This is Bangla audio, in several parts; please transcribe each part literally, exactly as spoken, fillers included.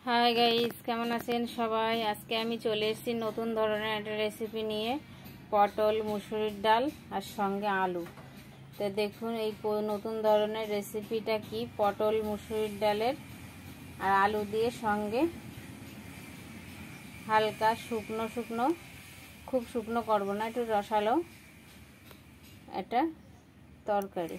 হাই গাইস, কেমন আছেন সবাই? আজকে আমি চলে এসেছি নতুন ধরনের একটা রেসিপি নিয়ে, পটল মুসুরির ডাল আর সঙ্গে আলু। তো দেখুন এই নতুন ধরনের রেসিপিটা কি, পটল মুসুরির ডালের আর আলু দিয়ে সঙ্গে হালকা শুকনো শুকনো, খুব শুকনো করব না, একটু রসালো একটা তরকারি।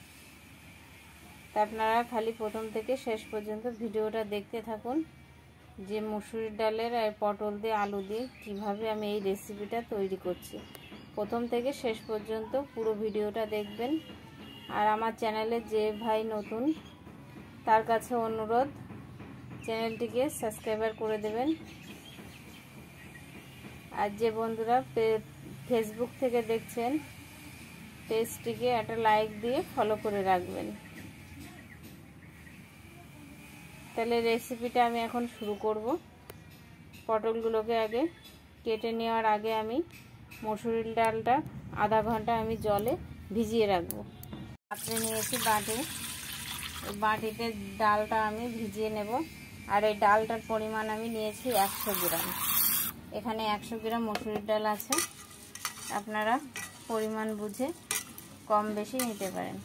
তা আপনারা খালি প্রথম থেকে শেষ পর্যন্ত ভিডিওটা দেখতে থাকুন যে মুসুরির ডালের আর পটল দিয়ে আলু দিয়ে কিভাবে আমি এই রেসিপিটা তৈরি করছি। প্রথম থেকে শেষ পর্যন্ত পুরো ভিডিওটা দেখবেন। আর আমার চ্যানেলে যে ভাই নতুন তার কাছে অনুরোধ, চ্যানেলটিকে সাবস্ক্রাইবার করে দেবেন। আর যে বন্ধুরা ফেসবুক থেকে দেখছেন পেজটিকে একটা লাইক দিয়ে ফলো করে রাখবেন। তাহলে রেসিপিটা আমি এখন শুরু করব। পটলগুলোকে আগে কেটে নেওয়ার আগে আমি মসুরির ডালটা আধা ঘন্টা আমি জলে ভিজিয়ে রাখবো। পাত্রে নিয়েছি বাটি, এই বাটিতে ডালটা আমি ভিজিয়ে নেব। আর এই ডালটার পরিমাণ আমি নিয়েছি একশো গ্রাম। এখানে একশো গ্রাম মসুরির ডাল আছে, আপনারা পরিমাণ বুঝে কম বেশি নিতে পারেন।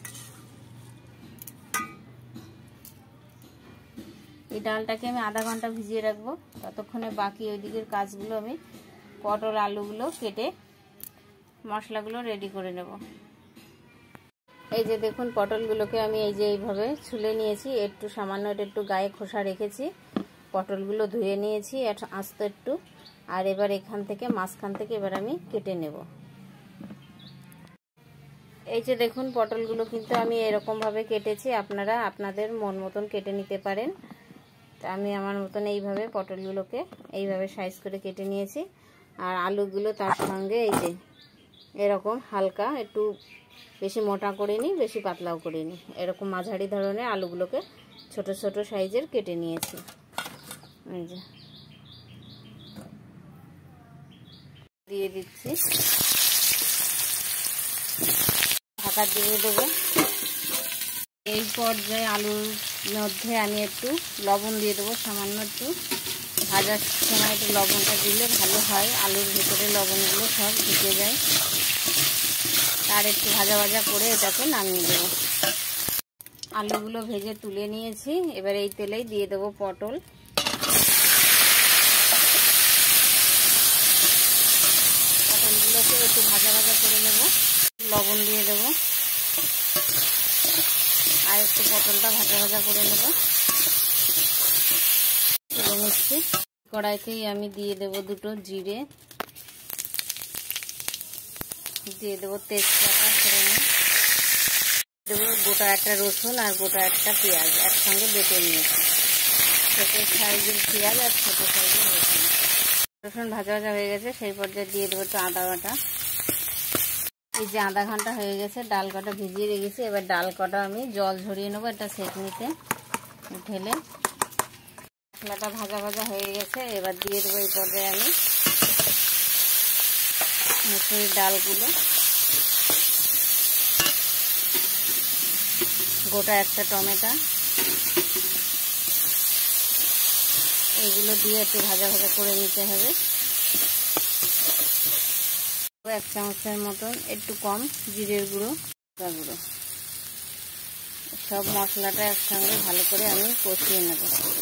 এই ডালটাকে আমি আধা ঘন্টা ভিজিয়ে রাখবো। ততক্ষণে বাকি ওই দিকের কাজগুলো আমি পটল আলুগুলো কেটে মশলাগুলো রেডি করে নেব। এই যে দেখুন পটলগুলোকে আমি এই যে এইভাবে ছুলে নিয়েছি, একটু সামান্য একটু গায়ে খোসা রেখেছি। পটলগুলো ধুয়ে নিয়েছি আস্ত একটু। আর এবার এখান থেকে মাঝখান থেকে এবার আমি কেটে নেব। এই যে দেখুন পটলগুলো কিন্তু আমি এরকমভাবে কেটেছি, আপনারা আপনাদের মন মতন কেটে নিতে পারেন। তা আমি আমার মতন এইভাবে পটলগুলোকে এইভাবে সাইজ করে কেটে নিয়েছি। আর আলুগুলো তার সঙ্গে এই যে এরকম হালকা একটু, বেশি মোটা করিনি বেশি পাতলাও করিনি, এরকম মাঝারি ধরনের আলুগুলোকে ছোট ছোট সাইজের কেটে নিয়েছি। এই যে দিয়ে দিচ্ছি, ঢাকা দিয়ে দেবো। এই পর্যায়ে আলুর মধ্যে আমি একটু লবণ দিয়ে দেবো, সামান্য একটু। ভাজার সময় একটু লবণটা দিলে ভালো হয়, আলুর ভেতরে লবণগুলো সব ঢুকে যায়। তার একটু ভাজা ভাজা করে এটাকে নামিয়ে দেবো। আলুগুলো ভেজে তুলে নিয়েছি, এবার এই তেলেই দিয়ে দেবো পটল। পটলগুলোকে একটু ভাজা ভাজা করে নেব, লবণ দিয়ে দেবো। আর একটু পটলটা ভাজা ভাজা করে নেব, তুলে নিচ্ছি। কড়াইতেই আমি দিয়ে দেব দুটো জিরে, দিয়ে দেবো তেজপাতা ফোড়নে, দেবো গোটা একটা রসুন আর গোটা একটা পেঁয়াজ একসঙ্গে বেটে নিয়েছি। ছোটো সাইজের পেঁয়াজ আর ছোটো সাইজের রসুন। রসুন ভাজা ভাজা হয়ে গেছে, সেই পর্যায়ে দিয়ে দেবো একটু আদা বাটা। এই যে আধা ঘন্টা হয়ে গেছে, ডাল কটা ভিজিয়ে রেখেছি। এবার ডাল কটা আমি জল ঝরিয়ে নেবো একটা সেকনিতে ঢেলে। মশলাটা ভাজা ভাজা হয়ে গেছে, এবার দিয়ে দেবো এই পর্যায়ে আমি মুসুরির ডালগুলো, গোটা একটা টমেটো, এগুলো দিয়ে একটু ভাজা ভাজা করে নিতে হবে। এক চামচের মতন একটু কম জিরের গুঁড়ো, লঙ্কা গুঁড়ো, সব মশলাটা একসঙ্গে ভালো করে আমি কষিয়ে নেব।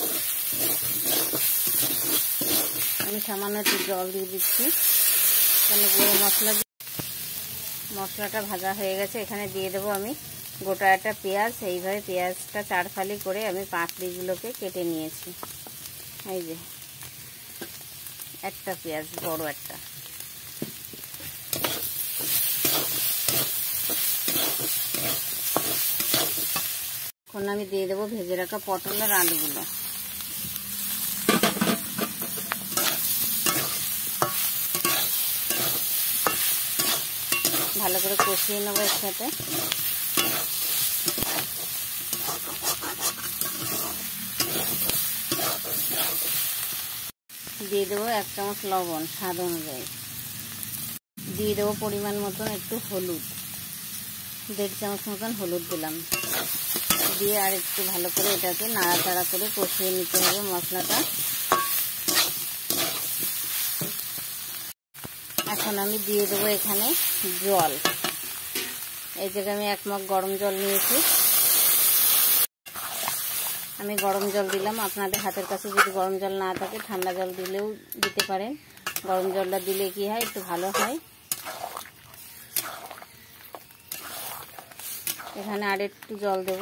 আমি সামান্য একটু জল দিয়ে দিচ্ছি, কেন গুঁড়ো মশলা। মশলাটা ভাজা হয়ে গেছে, এখানে দিয়ে দেবো আমি গোটা একটা পেঁয়াজ। এইভাবে পেঁয়াজটা চার ফালি করে আমি পাঁপড়িগুলোকে কেটে নিয়েছি। এই যে একটা পেঁয়াজ, বড় একটা। এখন আমি দিয়ে দেবো ভেজে রাখা পটল আর আলুগুলো। ভালো করে কষিয়ে নেবো এর সাথে। দিয়ে দেবো এক চামচ লবণ স্বাদ অনুযায়ী। দিয়ে দেবো পরিমাণ মতন একটু হলুদ। দেড় চামচ মতন হলুদ দিলাম, দিয়ে আর একটু ভালো করে এটাকে নাড়াচাড়া করে কষিয়ে নিতে হবে মশলাটা। এখন আমি দিয়ে দেবো এখানে জল। এই জায়গায় আমি এক মগ গরম জল নিয়েছি, আমি গরম জল দিলাম। আপনাদের হাতের কাছে যদি গরম জল না থাকে ঠান্ডা জল দিলেও দিতে পারেন। গরম জলটা দিলে কি হয়, একটু ভালো হয়। এখানে আর একটু জল দেব।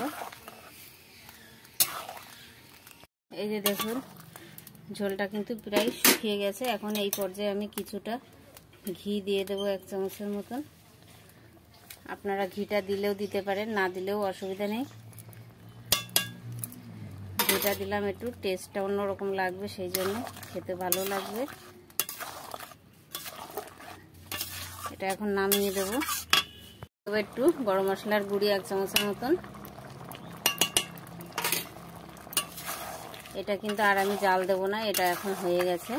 এই যে দেখুন ঝোলটা কিন্তু প্রায় শুকিয়ে গেছে। এখন এই পর্যায়ে আমি কিছুটা ঘি দিয়ে দেবো এক চামচের মতন। আপনারা ঘিটা দিলেও দিতে পারেন, না দিলেও অসুবিধা নেই। ঘিটা দিলাম, একটু টেস্টটা অন্যরকম লাগবে, সেই জন্য খেতে ভালো লাগবে। এটা এখন নামিয়ে দেবো। একটু গরম মশলার গুঁড়ি এক চামচের মতন। এটা কিন্তু আর আমি জাল দেব না, এটা এখন হয়ে গেছে।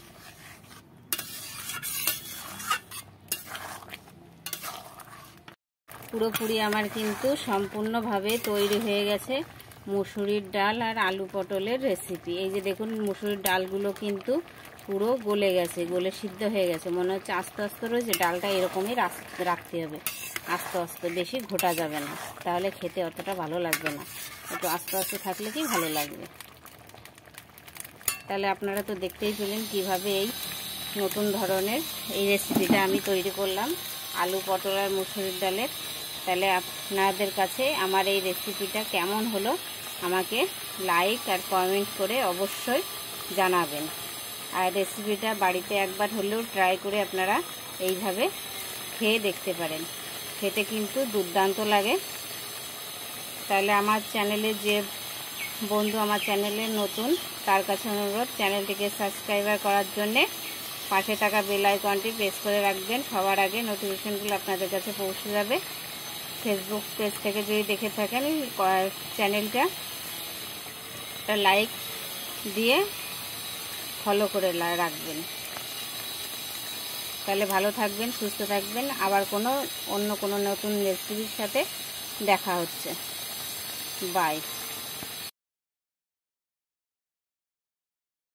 পুরোপুরি আমার কিন্তু সম্পূর্ণভাবে তৈরি হয়ে গেছে মুসুরির ডাল আর আলু পটলের রেসিপি। এই যে দেখুন মুসুরির ডালগুলো কিন্তু পুরো গলে গেছে, গলে সিদ্ধ হয়ে গেছে। মনে হচ্ছে আস্তে আস্তে রয়েছে, ডালটা এরকমই রাখতে হবে, আস্তে আস্তে, বেশি ঘোটা যাবে না, তাহলে খেতে অতটা ভালো লাগবে না। একটু আস্তে আস্তে থাকলে কি ভালো লাগবে। তাহলে আপনারা তো দেখতেই পেলেন কিভাবে এই নতুন ধরনের এই রেসিপিটা আমি তৈরি করলাম, আলু পটল আর মুসুরির ডালের। তাহলে আপনাদের কাছে আমার এই রেসিপিটা কেমন হলো আমাকে লাইক আর কমেন্ট করে অবশ্যই জানাবেন। আর রেসিপিটা বাড়িতে একবার হলেও ট্রাই করে আপনারা এইভাবে খেয়ে দেখতে পারেন, খেতে কিন্তু দুর্দান্ত লাগে। তাহলে আমার চ্যানেলে যে বন্ধু আমার চ্যানেলে নতুন, তার কাছে অনুরোধ চ্যানেলটিকে সাবস্ক্রাইবার করার জন্যে পাশে থাকা বেল আইকনটি প্রেস করে রাখবেন। সবার আগে নোটিফিকেশনগুলো আপনাদের কাছে পৌঁছে যাবে। ফেসবুক পেজ থেকে যদি দেখে থাকেন চ্যানেলটা লাইক দিয়ে ফলো করে রাখবেন। তাহলে ভালো থাকবেন, সুস্থ থাকবেন। আবার কোনো অন্য কোনো নতুন রেসিপির সাথে দেখা হচ্ছে। বাই।